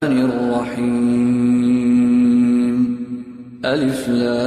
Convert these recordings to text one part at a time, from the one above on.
الرحيم. ألف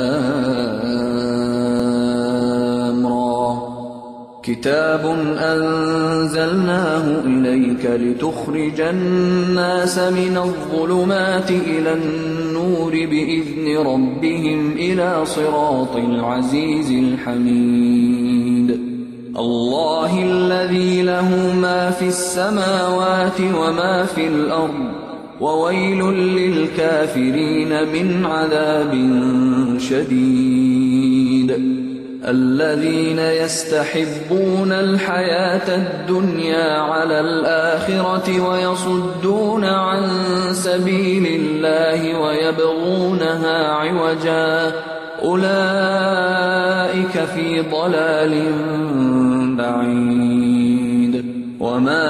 لام را. كتاب أنزلناه إليك لتخرج الناس من الظلمات إلى النور بإذن ربهم إلى صراط العزيز الحميد. الله الذي له ما في السماوات وما في الأرض، وويل للكافرين من عذاب شديد. الذين يستحبون الحياة الدنيا على الآخرة ويصدون عن سبيل الله ويبغونها عوجا، أولئك في ضلال بعيد. وما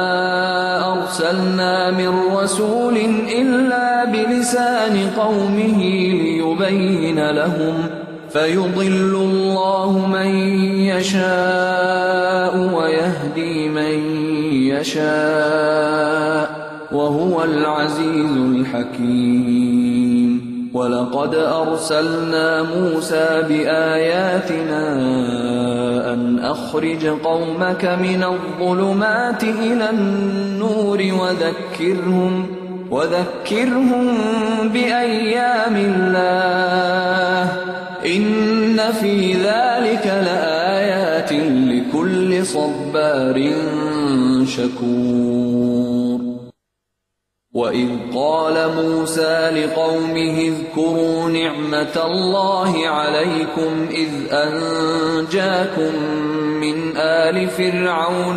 أرسلنا من رسول إلا بلسان قومه ليبين لهم، فيضل الله من يشاء ويهدي من يشاء، وهو العزيز الحكيم. ولقد أرسلنا موسى بآياتنا أن أخرج قومك من الظلمات إلى النور وذكرهم بأيام الله، إن في ذلك لآيات لكل صبار شكور. وإذ قال موسى لقومه اذكروا نعمة الله عليكم إذ أنجاكم من آل فرعون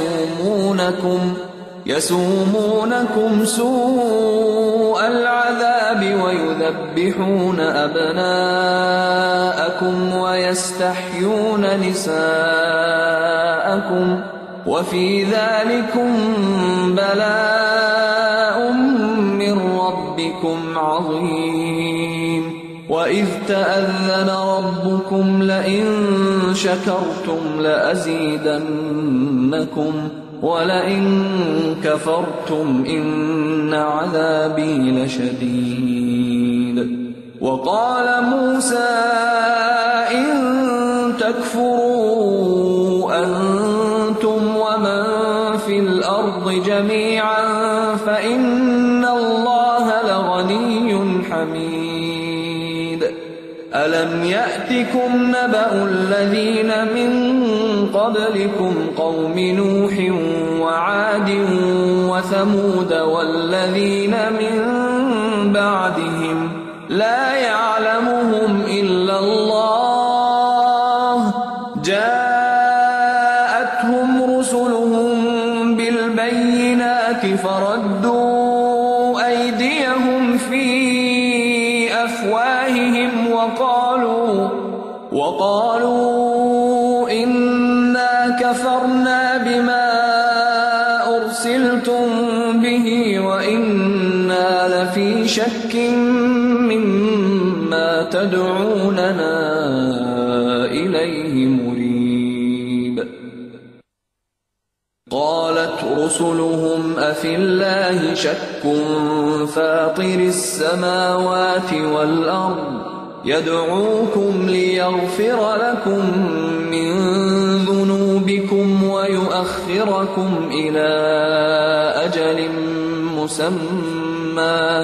يسومونكم سوء العذاب ويذبحون أبناءكم ويستحيون نساءكم، وفي ذلكم بلاء من ربكم عظيم. وإذ تأذن ربكم لئن شكرتم لأزيدنكم ولئن كفرتم إن عذابي لشديد. وقال موسى إن تكفروا أنتم ومن في الأرض جميعا فإن الله لغني حميد. ألم يأتكم نبأ الذين من قبلكم قوم نوح وعاد وثمود والذين من بعدهم لا يعلمهم إلا الله، جاءتهم رسلهم بالبينات فردوا أيديهم في أفواههم وقالوا إنا كفرنا بما أرسلتم به وإنا لفي شك مما تدعوننا إليه مريب. قالت رسلهم أفي الله شك فاطر السماوات والأرض يدعوكم ليغفر لكم من ذنوبكم ويؤخركم إلى أجل مسمى.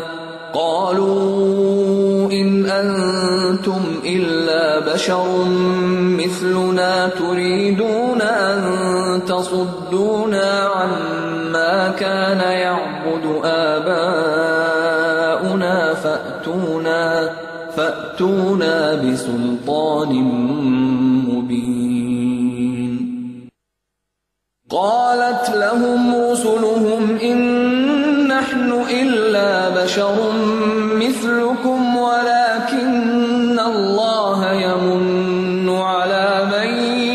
قالوا إن أنتم إلا بشر مثلنا تريدون أن تصدونا عما كان يعبد آباؤنا فأتونا بسلطان مبين. قالت لهم رسلهم إن نحن إلا بشر مثلكم ولكن الله يمن على من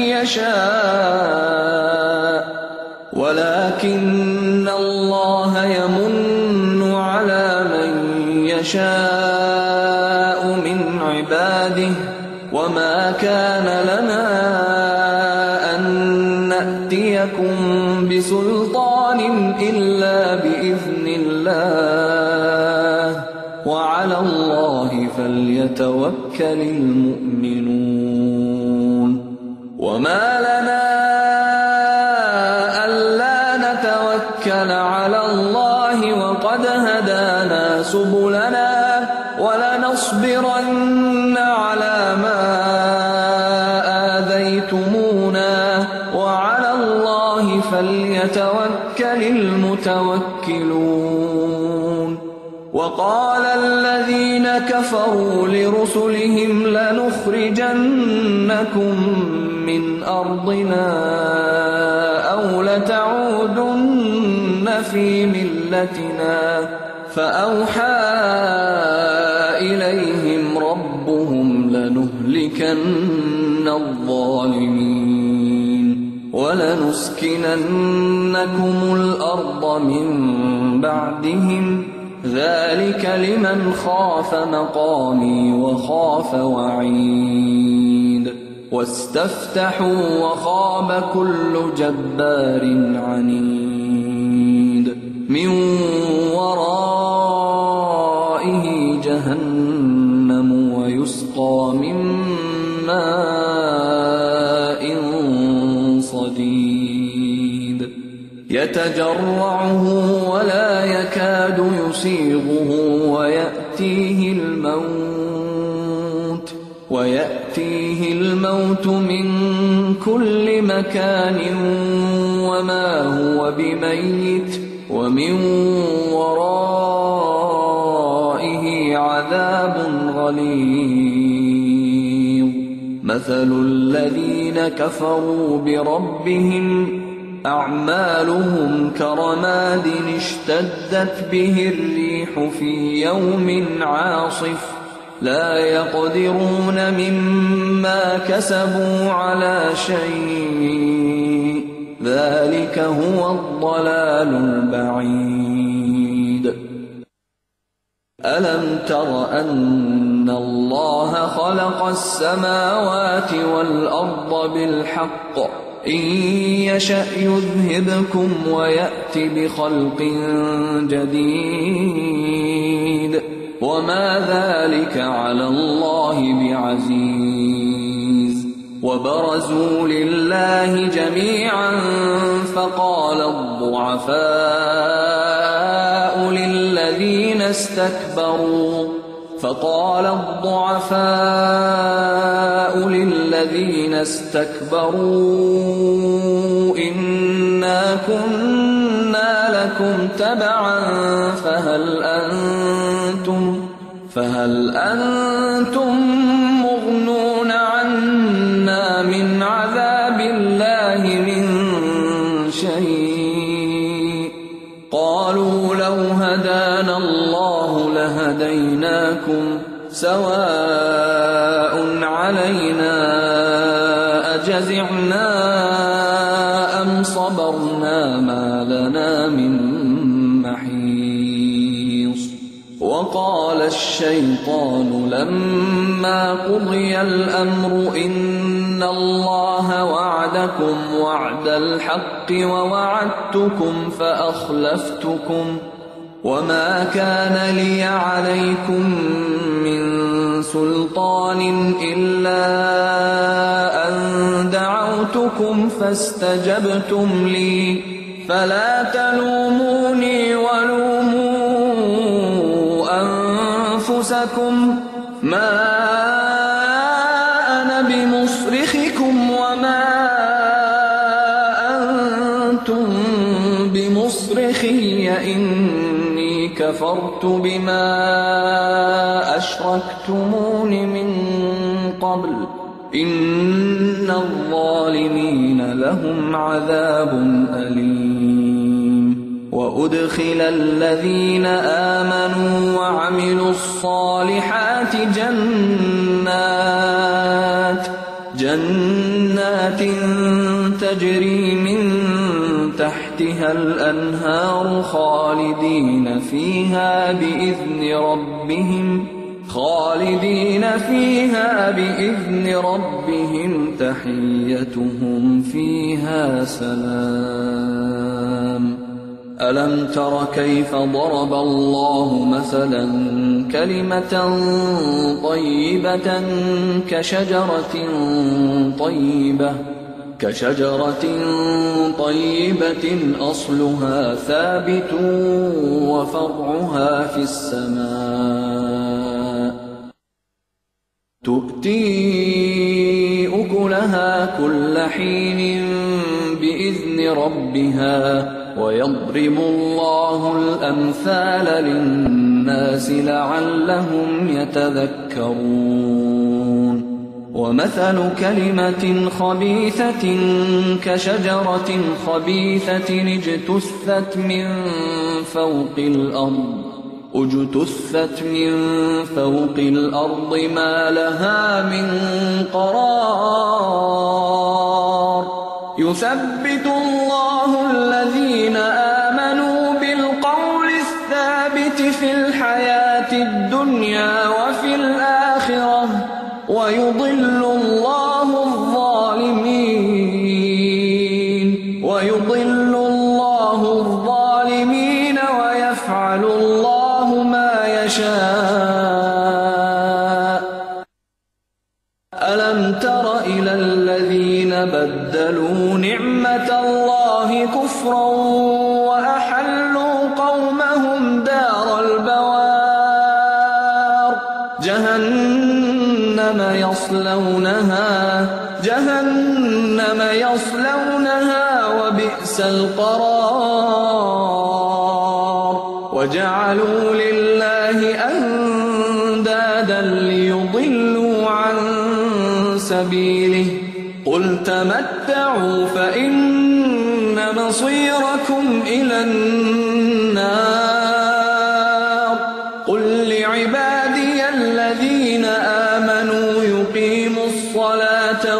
يشاء من عباده وما كان لنا أن نأتيكم بسلطان إلا بإذن الله وعلى الله فليتوكل المؤمنون وما لنا ألا نتوكل على الله وقد هدانا سبلنا ولنصبرن على ما آذيتمونا وعلى الله فليتوكل المتوكلون وقال الذين كفروا لرسلهم لنخرجنكم من أرضنا أو لتعودن في ملتنا فأوحى إليهم ربهم لنهلكن الظالمين ولنسكننكم الأرض من بعدهم ذلك لمن خاف مقامي وخاف وعيد واستفتحوا وخاب كل جبار عنيد من ورائه جهنم ويسقى من ماء صديد يتجرعه ولا يكاد يسيغه ويأتيه الموت من كل مكان وما هو بميت ومن ورائه عذاب غليظ مثل الذين كفروا بربهم أعمالهم كرماد اشتدت به الريح في يوم عاصف لا يقدرون مما كسبوا على شيء ذلك هو الضلال البعيد ألم تر أن الله خلق السماوات والأرض بالحق إن يشأ يذهبكم ويأت بخلق جديد وما ذلك على الله بعزيز وبرزوا لله جميعا فقال الضعفاء للذين استكبروا إنا كنا لكم تبعا فهل أنتم مغنون عنا من عذاب الله من شيء قالوا لو هدانا الله لهديناكم سواء علينا أجزعنا أم صبرنا ما لنا من محيص وقال الشيطان لما قضي الأمر إن الله وعدكم وعد الحق ووعدتكم فأخلفتكم وما كان لي عليكم من سلطان إلا أن دعوتكم فاستجبتم لي فلا تلوموني ولوموا أنفسكم ما أنا بمصرخكم وما أنتم بمصرخي إني كفرت بما أشركتمون من قبل إن الظالمين لهم عذاب أليم وأدخل الذين آمنوا وعملوا الصالحات جنات تجري من تحتها الأنهار خالدين فيها بإذن ربهم تحيتهم فيها سلام ألم تر كيف ضرب الله مثلا كلمة طيبة كشجرة طيبة أصلها ثابت وفرعها في السماء تؤتي أكلها كل حين بإذن ربها ويضرب الله الأمثال للناس لعلهم يتذكرون ومثل كلمة خبيثة كشجرة خبيثة اجتثت من فوق الأرض ما لها من قرار يثبت الله الذين آمنوا بالقول الثابت في الحياة الدنيا وفي الآخرة ويضل الله الظالمين ويفعل الله ما يشاء ألم تر إلى الذين بدلوا نعمة الله كفرا وأحلوا قومهم دار البوار جهنم يصلونها وبئس القرار وجعلوا لله أندادا ليضلوا عن سبيله قل تمتعوا فإن مصيركم إلى النار قل لعبادي الذين آمنوا يقيموا الصلاة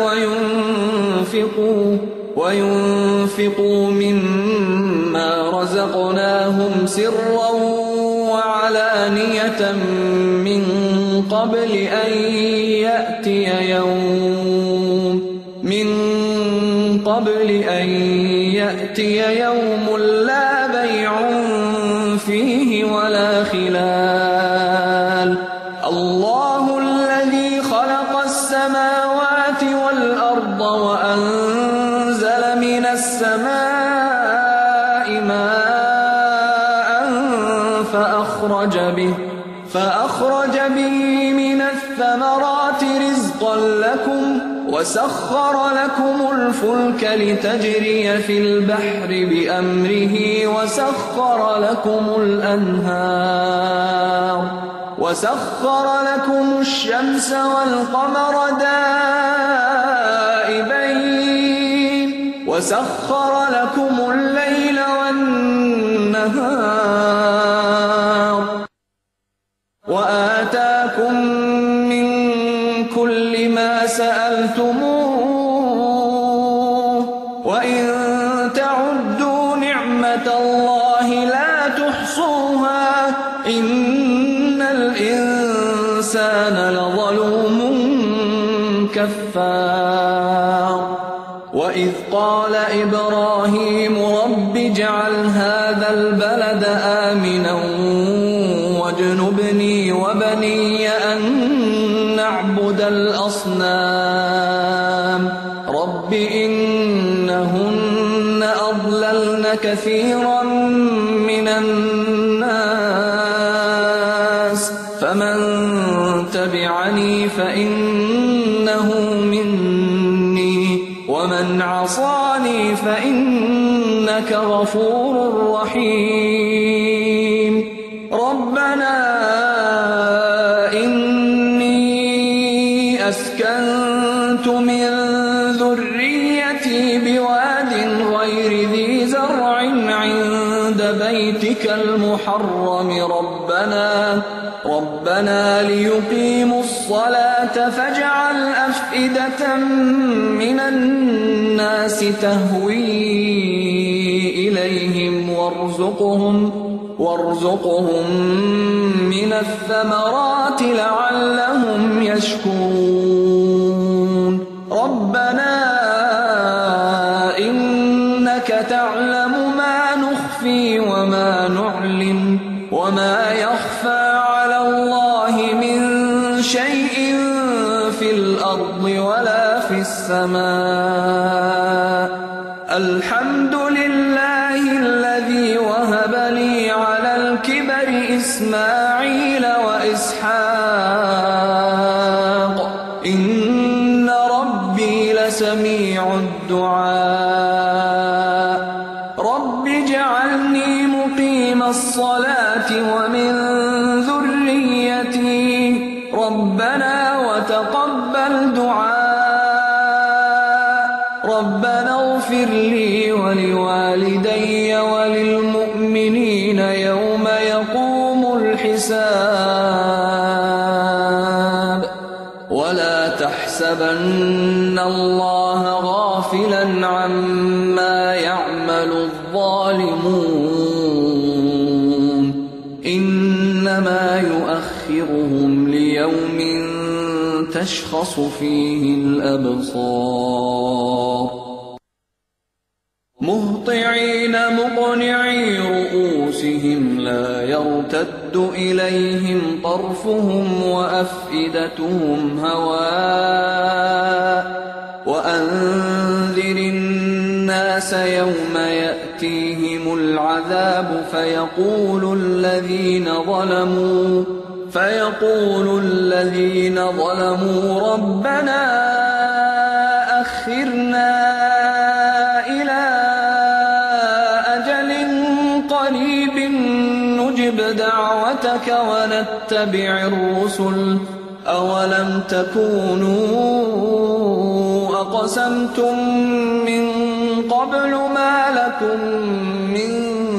وينفقوا مما رزقناهم سرا وعلانية من قبل أن يأتي يوم لا بيع فيه ولا خلال الله الذي خلق السماوات والأرض وأنزل من السماء ماء فأخرج به من الثمرات رزقا لكم وسخر لكم الفلك لتجري في البحر بأمره وسخر لكم الشمس والقمر دائبين وسخر لكم الليل والنهار وآتاكم من كل ما سألتموه وإن تعدوا نعمة الله لا تحصوها إن الإنسان لظلوم كفار وإذ قال إبراهيم رب اجعل هذا البلد آمنا واجنبني وبني أن نعبد الأصنام رب إنهن أضللن كثيرا من الناس فمن تبعني فإنه مني ومن عصاني فإنك غفور رحيم ربنا أسكنت من ذريتي بواد غير ذي زرع عند بيتك المحرم ربنا ليقيموا الصلاة فاجعل أفئدة من الناس تهوي إليهم وارزقهم من الثمرات لعلهم يشكرون ربنا إنك تعلم ما نخفي يخفى على الله من شيء في الأرض ولا في السماء. الحمد لله الذي وهب لي على الكبر إسماعيل وإسحاق إن ربي لسميع الدعاء. رب اجعلني مقيم الصلاة ومن ذريتي ربنا وتقبل دعاء. ربنا اغفر لي ولوالدي وللمؤمنين يوم يقوم الحساب. ولا تحسبن الله غافلا عما يعمل الظالمون إنما يؤخرهم ليوم تشخص فيه الأبصار. مهطعين مقنعي رؤوسهم لا يرتد إليهم طرفهم وأفئدتهم هواء. وأنذر الناس يوم يأتيهم العذاب فيقول الذين ظلموا ربنا أخرنا إلى أجل قريب نجب دعوتك ونتبع الرسل أولم تكونوا أقسمتم من قبل ما لكم من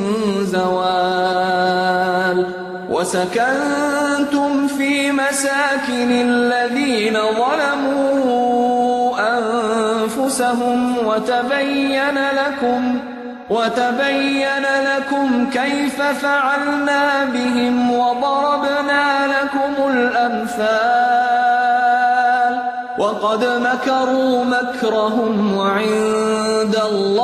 زوال. وسكنتم في مساكن الذين ظلموا أنفسهم وتبين لكم كيف فعلنا بهم وضربنا لكم الأمثال. وقد مكروا مكرهم وعند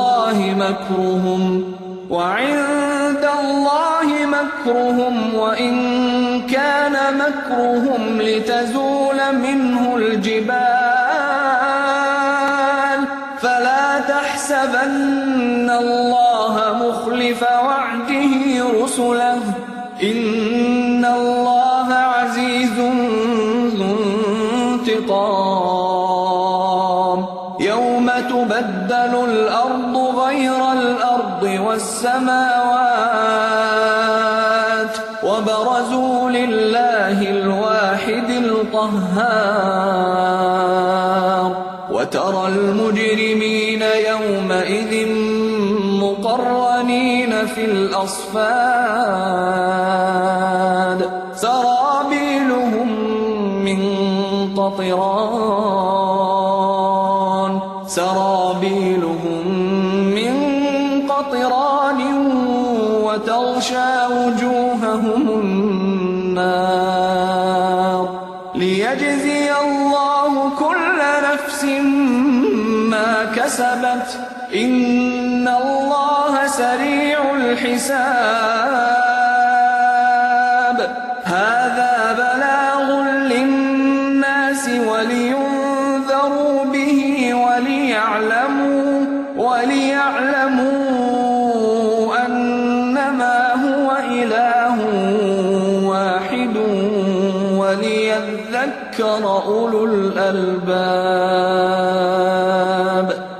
الله مكرهم وإن كان مكرهم لتزول منه الجبال. فلا تحسبن الله مخلف وعده رسله إن الله عزيز ذو انتقام. يوم تبدل الأرض غير الأرض والسماوات وبرزوا لله الواحد القهار. وترى المجرمين يومئذ مقرنين في الأصفاد. سرابيلهم من قطران وتغشى وجوههم النار. ليجزي الله كل نفس ما كسبت إن الله سريع الحساب. هذا بلاغ للناس ولينذروا به وليعلموا أنما هو إله واحد وليذكر أولو الألباب.